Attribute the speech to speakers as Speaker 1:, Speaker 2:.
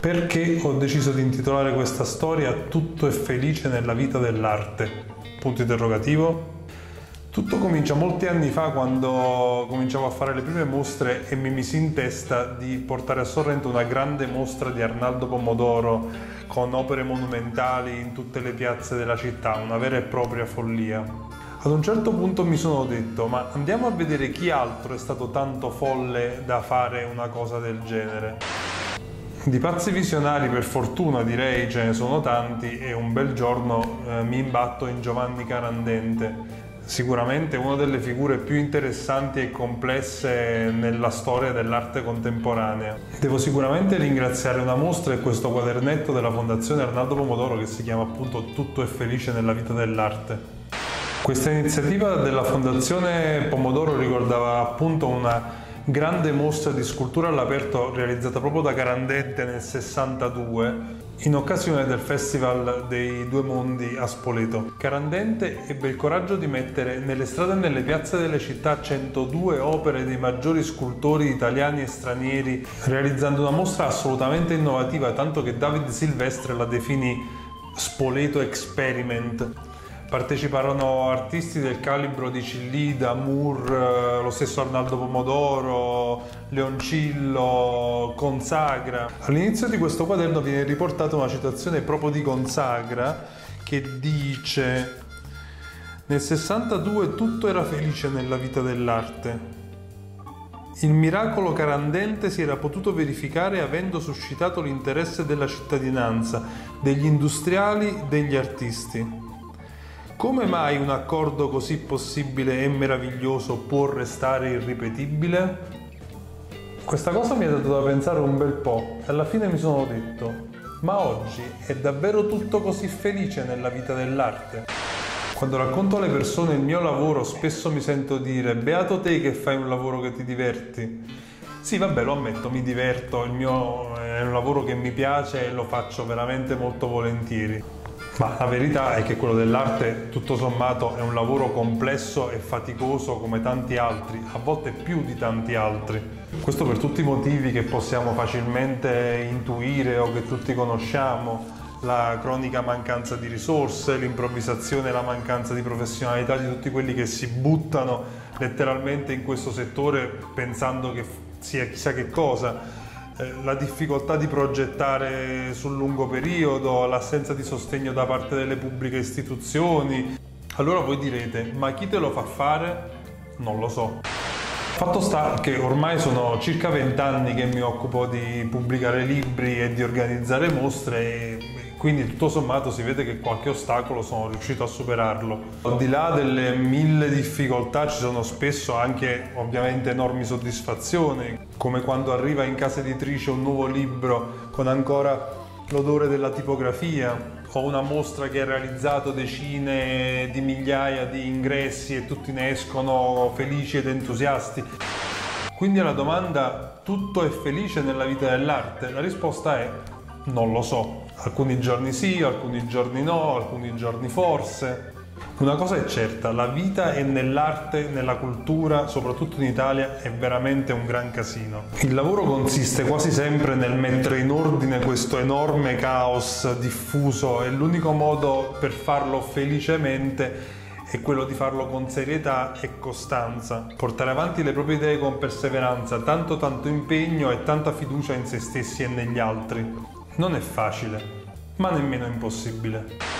Speaker 1: Perché ho deciso di intitolare questa storia "Tutto è felice nella vita dell'arte"? Punto interrogativo. Tutto comincia molti anni fa, quando cominciavo a fare le prime mostre e mi misi in testa di portare a Sorrento una grande mostra di Arnaldo Pomodoro con opere monumentali in tutte le piazze della città, una vera e propria follia. Ad un certo punto mi sono detto: ma andiamo a vedere chi altro è stato tanto folle da fare una cosa del genere. Di pazzi visionari, per fortuna direi, ce ne sono tanti, e un bel giorno mi imbatto in Giovanni Carandente, sicuramente una delle figure più interessanti e complesse nella storia dell'arte contemporanea. Devo sicuramente ringraziare una mostra e questo quadernetto della Fondazione Arnaldo Pomodoro che si chiama appunto "Tutto è felice nella vita dell'arte". Questa iniziativa della Fondazione Pomodoro ricordava appunto una grande mostra di scultura all'aperto realizzata proprio da Carandente nel 62 in occasione del Festival dei Due Mondi a Spoleto. Carandente ebbe il coraggio di mettere nelle strade e nelle piazze delle città 102 opere dei maggiori scultori italiani e stranieri, realizzando una mostra assolutamente innovativa, tanto che David Silvestre la definì Spoleto Experiment. Parteciparono artisti del calibro di Cillida, Moore, lo stesso Arnaldo Pomodoro, Leoncillo, Consagra. All'inizio di questo quaderno viene riportata una citazione proprio di Consagra che dice: nel 62 tutto era felice nella vita dell'arte. Il miracolo Carandente si era potuto verificare avendo suscitato l'interesse della cittadinanza, degli industriali, degli artisti. Come mai un accordo così possibile e meraviglioso può restare irripetibile? Questa cosa mi ha dato da pensare un bel po' e alla fine mi sono detto: ma oggi è davvero tutto così felice nella vita dell'arte? Quando racconto alle persone il mio lavoro spesso mi sento dire: beato te che fai un lavoro che ti diverti. Sì, vabbè, lo ammetto, mi diverto, il mio è un lavoro che mi piace e lo faccio veramente molto volentieri. Ma la verità è che quello dell'arte, tutto sommato, è un lavoro complesso e faticoso come tanti altri, a volte più di tanti altri. Questo per tutti i motivi che possiamo facilmente intuire o che tutti conosciamo: la cronica mancanza di risorse, l'improvvisazione e la mancanza di professionalità di tutti quelli che si buttano letteralmente in questo settore pensando che sia chissà che cosa. La difficoltà di progettare sul lungo periodo, l'assenza di sostegno da parte delle pubbliche istituzioni. Allora voi direte: ma chi te lo fa fare? Non lo so. Fatto sta che ormai sono circa 20 anni che mi occupo di pubblicare libri e di organizzare mostre e quindi tutto sommato si vede che qualche ostacolo sono riuscito a superarlo. Al di là delle 1000 difficoltà ci sono spesso anche ovviamente enormi soddisfazioni, come quando arriva in casa editrice un nuovo libro con ancora l'odore della tipografia, o una mostra che ha realizzato decine di migliaia di ingressi e tutti ne escono felici ed entusiasti. Quindi alla domanda "tutto è felice nella vita dell'arte?" la risposta è: non lo so. Alcuni giorni sì, alcuni giorni no, alcuni giorni forse. Una cosa è certa: la vita è nell'arte, nella cultura, soprattutto in Italia, è veramente un gran casino. Il lavoro consiste quasi sempre nel mettere in ordine questo enorme caos diffuso e l'unico modo per farlo felicemente è quello di farlo con serietà e costanza. Portare avanti le proprie idee con perseveranza, tanto impegno e tanta fiducia in se stessi e negli altri. Non è facile, ma nemmeno impossibile.